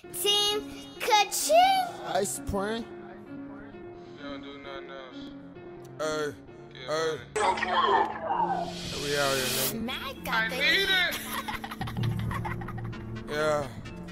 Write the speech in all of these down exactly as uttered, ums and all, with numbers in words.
Team ChaChing. Ice Pring. You don't do nothing else. Hey, hey. We out here, nigga. Mac got I the need it. Yeah.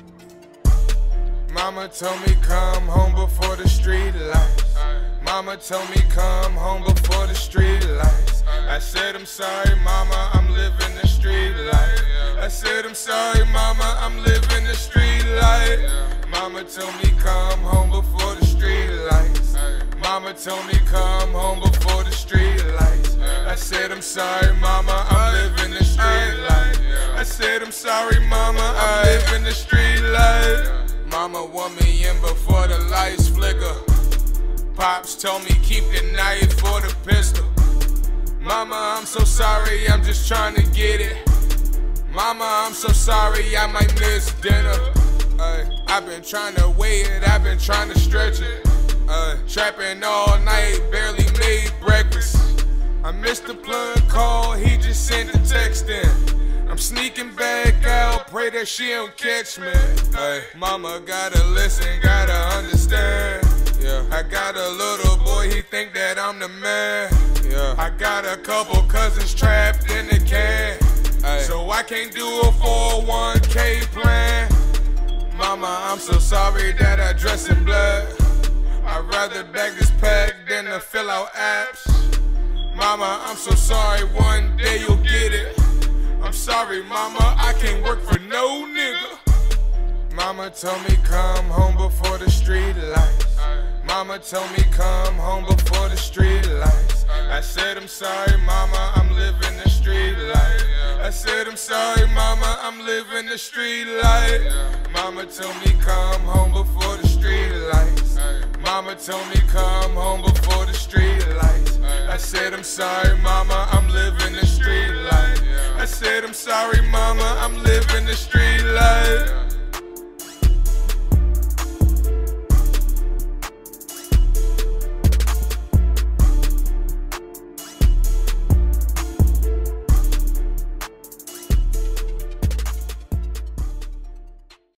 Mama told me come home before the street lights. Mama told me come home before the street lights. I said I'm sorry, mama, I'm living the street life. I said I'm sorry, mama, I'm living the street life. Mama told me come home before the street lights. Mama told me come home before the street lights. I said I'm sorry, mama, I'm living the street life. I said I'm sorry, mama, I'm living the street life. Mama want me in before the lights flicker. Pops told me keep the knife or the pistol. Mama, I'm so sorry, I'm just trying to get it. Mama, I'm so sorry, I might miss dinner. Uh, I've been trying to weigh it, I've been trying to stretch it. Uh, trapping all night, barely made breakfast. I missed the plug call, he just sent the text in. I'm sneaking back out, pray that she don't catch me. Uh, mama gotta listen, gotta understand. Yeah. I got a little boy, he think that I'm the man. Yeah. I got a couple cousins trapped in the can. Ay. So I can't do a four oh one K plan. Mama, I'm so sorry that I dress in black. I'd rather bag this pack than to fill out apps. Mama, I'm so sorry, one day you'll get it. I'm sorry, mama, I can't work for no nigga. Mama told me come home before the street lights. Mama told me come home before the street lights. I said I'm sorry, mama, I'm living the street life. I said I'm sorry, mama, I'm living the street life. Mama told me come home before the street lights. Mama told me come home before the street lights. I said I'm sorry, mama, I'm living the street life. I said I'm sorry, mama, I'm living the street life.